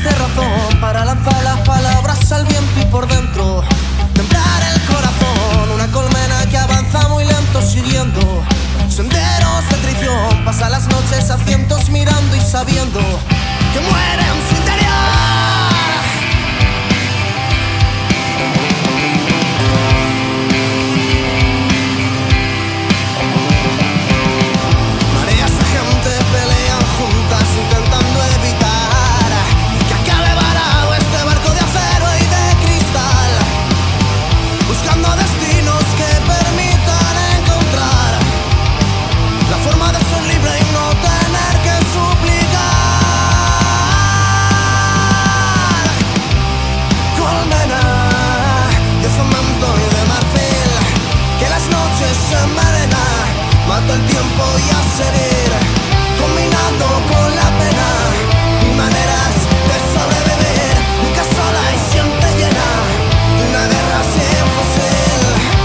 de razón para lanzar las palabras al viento y por dentro temblar el corazón. Una colmena que avanza muy lento siguiendo senderos de traición. Pasa las noches a cientos mirando y sabiendo que muere en su interior. Mareas de gente pelean juntas intentando evitar que acabe varado este barco de acero y de cristal, buscando destinos que permitan encontrar la forma de ser libre y no tener que suplicar. Colmena de cemento y de marfil, que las noches se envenenan, mata el tiempo y a seguir, combinando con la pena y maneras de sobrevivir. Nunca sola y siempre llena de una guerra sin fusil.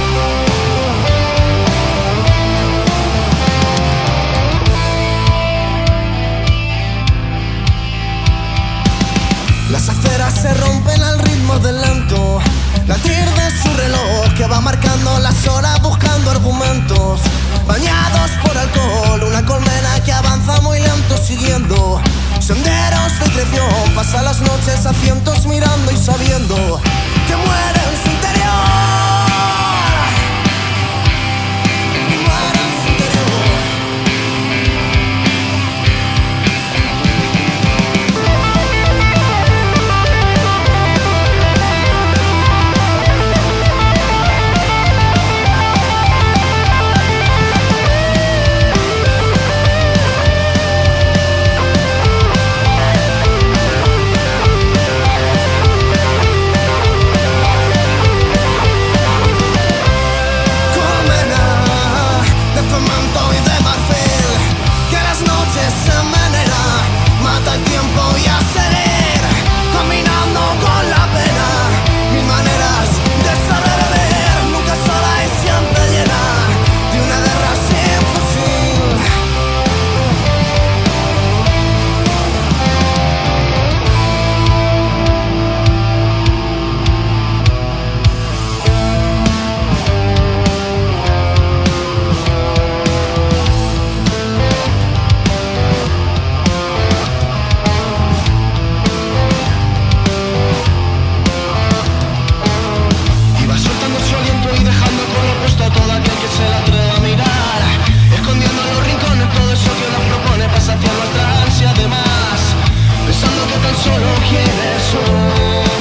Las aceras se rompen al ritmo del lento latir de su reloj, que va marcando las horas buscando argumentos bañados por alcohol. Una colmena que avanza muy lento siguiendo senderos de traición. Pasa las noches a cientos mirando y sabiendo que muere en su interior. Muere en su interior. Solo quiere eso.